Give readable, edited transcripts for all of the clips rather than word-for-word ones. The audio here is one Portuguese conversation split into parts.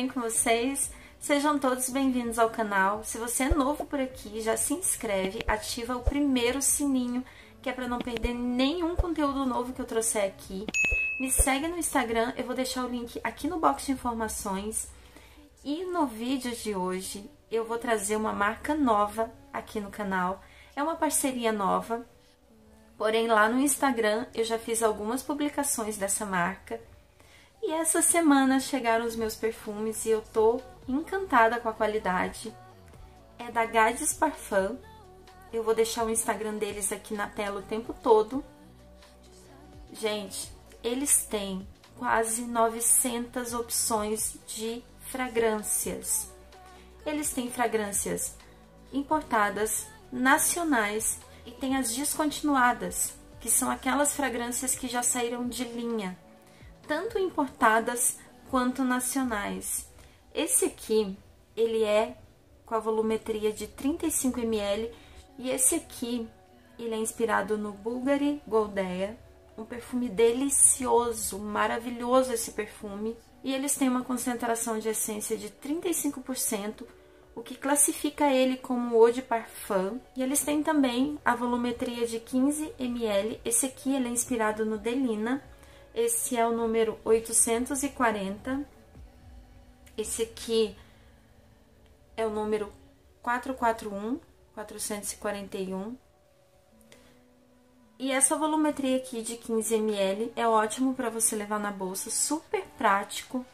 bem com vocês? Sejam todos bem-vindos ao canal. Se você é novo por aqui, já se inscreve, ativa o primeiro sininho, que é para não perder nenhum conteúdo novo que eu trouxer aqui. Me segue no Instagram, eu vou deixar o link aqui no box de informações. E no vídeo de hoje, eu vou trazer uma marca nova aqui no canal. É uma parceria nova, porém lá no Instagram eu já fiz algumas publicações dessa marca. E essa semana chegaram os meus perfumes e eu tô encantada com a qualidade. É da Gades Parfum. Eu vou deixar o Instagram deles aqui na tela o tempo todo. Gente, eles têm quase 900 opções de fragrâncias. Eles têm fragrâncias importadas, nacionais, e tem as descontinuadas, que são aquelas fragrâncias que já saíram de linha, tanto importadas quanto nacionais. Esse aqui, ele é com a volumetria de 35 ml, e esse aqui, ele é inspirado no Bulgari Goldea, um perfume delicioso, maravilhoso esse perfume, e eles têm uma concentração de essência de 35%, o que classifica ele como eau de parfum. E eles têm também a volumetria de 15 ml, esse aqui ele é inspirado no Delina. Esse é o número 840. Esse aqui é o número 441. E essa volumetria aqui de 15 ml é ótimo para você levar na bolsa, super prático.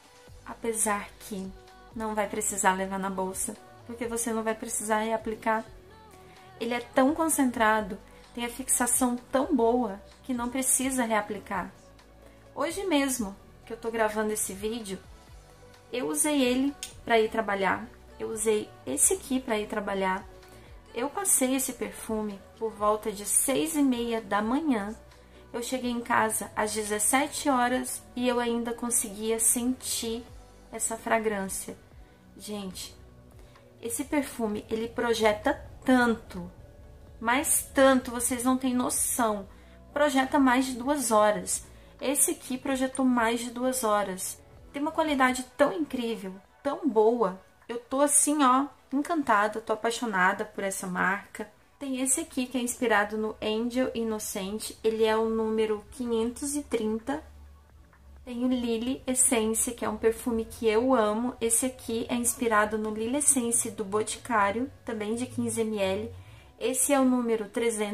Apesar que não vai precisar levar na bolsa, porque você não vai precisar reaplicar. Ele é tão concentrado, tem a fixação tão boa, que não precisa reaplicar. Hoje mesmo que eu tô gravando esse vídeo, eu usei ele para ir trabalhar, eu usei esse aqui para ir trabalhar. Eu passei esse perfume por volta de 6h30 da manhã. Eu cheguei em casa às 17 horas e eu ainda conseguia sentir essa fragrância. Gente, esse perfume, ele projeta tanto, mas tanto, vocês não têm noção. Projeta mais de 2 horas. Esse aqui projetou mais de 2 horas. Tem uma qualidade tão incrível, tão boa. Eu tô assim, ó, encantada, tô apaixonada por essa marca. Tem esse aqui que é inspirado no Angel Innocent, ele é o número 530. Tem o Lily Essence, que é um perfume que eu amo. Esse aqui é inspirado no Lily Essence do Boticário, também de 15 ml. Esse é o número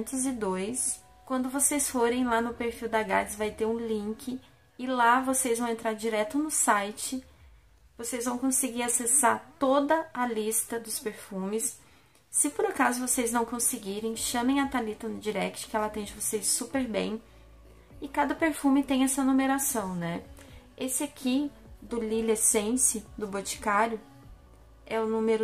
302. Quando vocês forem lá no perfil da Gades, vai ter um link. E lá vocês vão entrar direto no site. Vocês vão conseguir acessar toda a lista dos perfumes. Se por acaso vocês não conseguirem, chamem a Thalita no direct, que ela atende vocês super bem. E cada perfume tem essa numeração, né? Esse aqui, do Lily Essence, do Boticário, é o número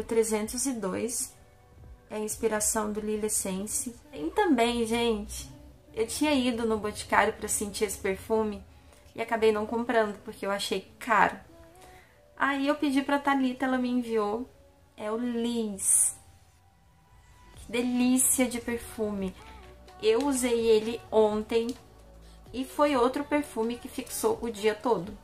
302. É a inspiração do Lily Essence. Tem também, gente, eu tinha ido no Boticário para sentir esse perfume e acabei não comprando, porque eu achei caro. Aí eu pedi pra Thalita, ela me enviou. É o Liz. Que delícia de perfume. Eu usei ele ontem e foi outro perfume que fixou o dia todo.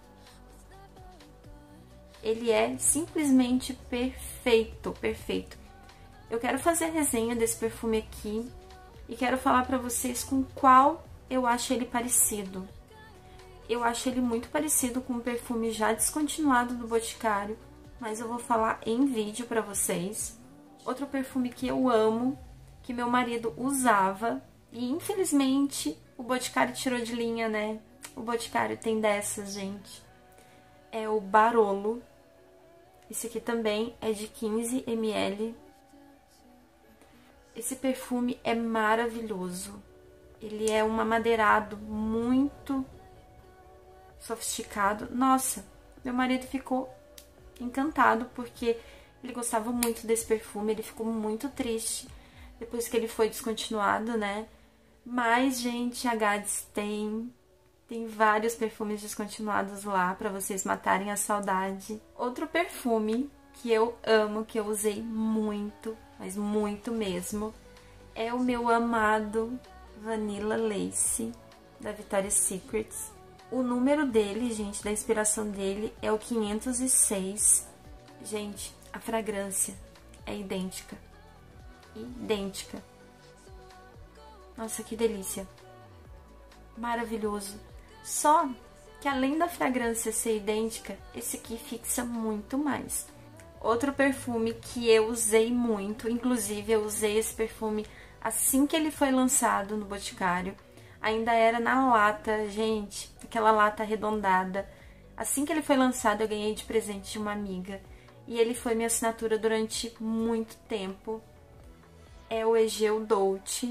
Ele é simplesmente perfeito, perfeito. Eu quero fazer resenha desse perfume aqui e quero falar pra vocês com qual eu acho ele parecido. Eu acho ele muito parecido com um perfume já descontinuado do Boticário, mas eu vou falar em vídeo pra vocês. Outro perfume que eu amo, que meu marido usava, e infelizmente o Boticário tirou de linha, né? O Boticário tem dessas, gente. É o Barolo. Esse aqui também é de 15 ml. Esse perfume é maravilhoso. Ele é um amadeirado muito sofisticado. Nossa, meu marido ficou encantado porque ele gostava muito desse perfume. Ele ficou muito triste depois que ele foi descontinuado, né? Mas, gente, a Gades tem vários perfumes descontinuados lá pra vocês matarem a saudade. Outro perfume que eu amo, que eu usei muito, mas muito mesmo, é o meu amado Vanilla Lace da Victoria's Secret. O número dele, gente, da inspiração dele é o 506. Gente, a fragrância é idêntica. Idêntica. Nossa, que delícia. Maravilhoso. Só que além da fragrância ser idêntica, esse aqui fixa muito mais. Outro perfume que eu usei muito, inclusive eu usei esse perfume assim que ele foi lançado no Boticário. Ainda era na lata, gente, aquela lata arredondada. Assim que ele foi lançado, eu ganhei de presente de uma amiga. E ele foi minha assinatura durante muito tempo. É o Egeu Dolce.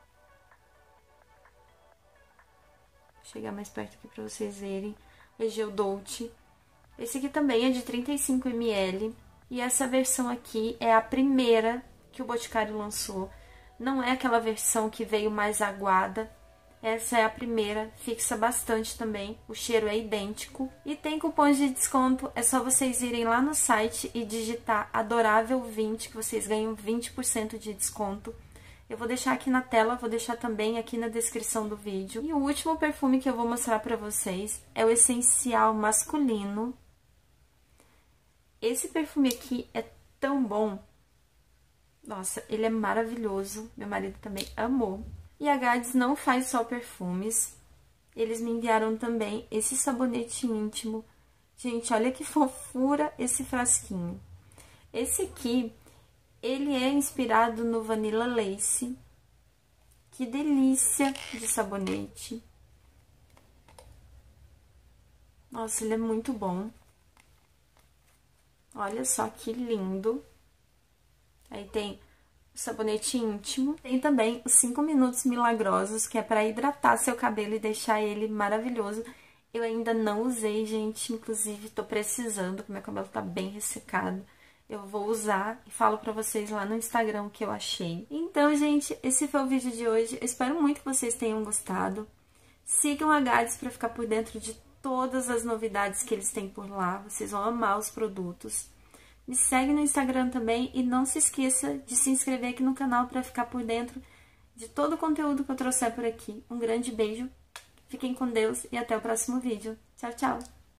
Vou chegar mais perto aqui pra vocês verem. O Egeu Dolce. Esse aqui também é de 35 ml. E essa versão aqui é a primeira que o Boticário lançou. Não é aquela versão que veio mais aguada. Essa é a primeira, fixa bastante também, o cheiro é idêntico. E tem cupons de desconto, é só vocês irem lá no site e digitar Adorável20, que vocês ganham 20% de desconto. Eu vou deixar aqui na tela, vou deixar também aqui na descrição do vídeo. E o último perfume que eu vou mostrar pra vocês é o Essencial Masculino. Esse perfume aqui é tão bom. Nossa, ele é maravilhoso, meu marido também amou. E a Gades não faz só perfumes, eles me enviaram também esse sabonete íntimo. Gente, olha que fofura esse frasquinho. Esse aqui, ele é inspirado no Vanilla Lace. Que delícia de sabonete. Nossa, ele é muito bom. Olha só que lindo. Aí tem sabonete íntimo. Tem também os 5 minutos milagrosos, que é para hidratar seu cabelo e deixar ele maravilhoso. Eu ainda não usei, gente, inclusive tô precisando, porque meu cabelo tá bem ressecado. Eu vou usar e falo pra vocês lá no Instagram o que eu achei. Então, gente, esse foi o vídeo de hoje. Eu espero muito que vocês tenham gostado. Sigam a Gades pra ficar por dentro de todas as novidades que eles têm por lá. Vocês vão amar os produtos. Me segue no Instagram também e não se esqueça de se inscrever aqui no canal para ficar por dentro de todo o conteúdo que eu trouxer por aqui. Um grande beijo, fiquem com Deus e até o próximo vídeo. Tchau, tchau!